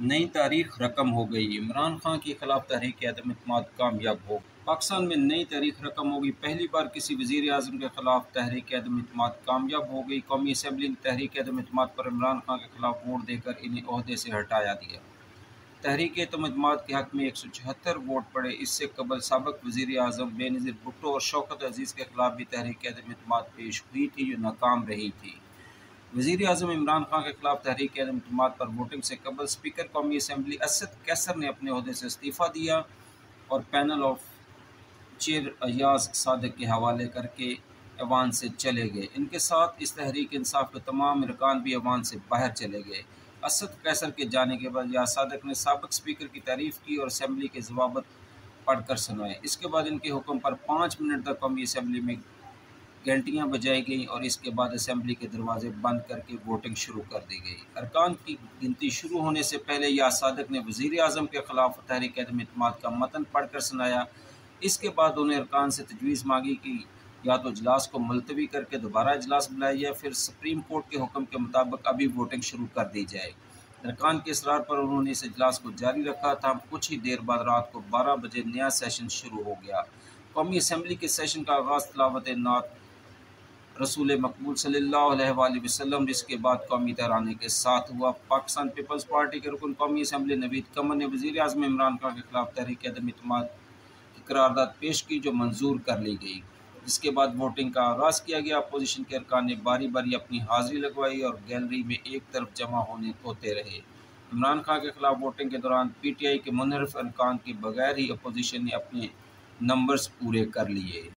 नई तारीख रकम हो गई। इमरान खान के खिलाफ तहरीक अदम इत्मीद कामयाब हो। पाकिस्तान में नई तारीख रकम होगी। पहली बार किसी वज़ीर आज़म के खिलाफ तहरीक अदम इत्मीद कामयाब हो गई। कौमी असम्बली ने तहरीक अदम इत्मीद पर इमरान खान के खिलाफ वोट देकर इन्हें ओहदे से हटाया दिया। तहरीक अदम इत्मीद के हक में 176 वोट पड़े। इससे कबल साबिक वज़ीर आज़म बेनज़ीर भुट्टो और शौकत अजीज़ के खिलाफ भी तहरीक अदम इत्मीद पेश हुई थी, जो नाकाम रही थी। वज़ीर आज़म इमरान खान के खिलाफ तहरीक अदम इत्मीद पर वोटिंग से कबल स्पीकर कौमी असम्बली असद कैसर ने अपने ओहदे से इस्तीफ़ा दिया और panel of chair Ayaz Sadiq के हवाले करके ऐवान से चले गए। इनके साथ इस तहरीक इंसाफ के तमाम अरकान भी ऐवान से बाहर चले गए। असद कैसर के जाने के बाद अयाज सादिक ने साबिक स्पीकर की तारीफ़ की और असम्बली के जवाबत पढ़कर सुनाए। इसके बाद इनके हुक्म पर 5 मिनट तक कौमी असम्बली में घंटियाँ बजाई गईं और इसके बाद असम्बली के दरवाजे बंद करके वोटिंग शुरू कर दी गई। अरकान की गिनती शुरू होने से पहले अयाज सादिक ने वज़ीर आज़म के खिलाफ तहरीक अदम इत्मीद का मतन पढ़कर सुनाया। इसके बाद उन्हें अरकान से तजवीज़ मांगी कि या तो इजलास को मुलतवी करके दोबारा इजलास बुलाया जाए, फिर सुप्रीम कोर्ट के हुक्म के मुताबिक अभी वोटिंग शुरू कर दी जाए। अरकान के इसरार पर उन्होंने इस इजलास को जारी रखा था। कुछ ही देर बाद रात को 12 बजे नया सेशन शुरू हो गया। कौमी असम्बली के सेशन का आगाज़ तिलावत नात रसूल मकबूल सल्लल्लाहु अलैहि वसल्लम जिसके बाद कौमी तराने के साथ हुआ। पाकिस्तान पीपल्स पार्टी के रुकन कौमी असम्बली नवीद कमर ने वज़ीर आज़म इमरान खान के खिलाफ तहरीक अदम इत्मीद की करारदाद पेश की, जो मंजूर कर ली गई। जिसके बाद वोटिंग का आगाज़ किया गया। अपोजिशन के अरकान ने बारी बारी अपनी हाजिरी लगवाई और गैलरी में एक तरफ जमा होते रहे। इमरान खान के खिलाफ वोटिंग के दौरान PTI के मुनहरिफ अरकान के बगैर ही अपोजिशन ने अपने नंबर्स पूरे कर लिए।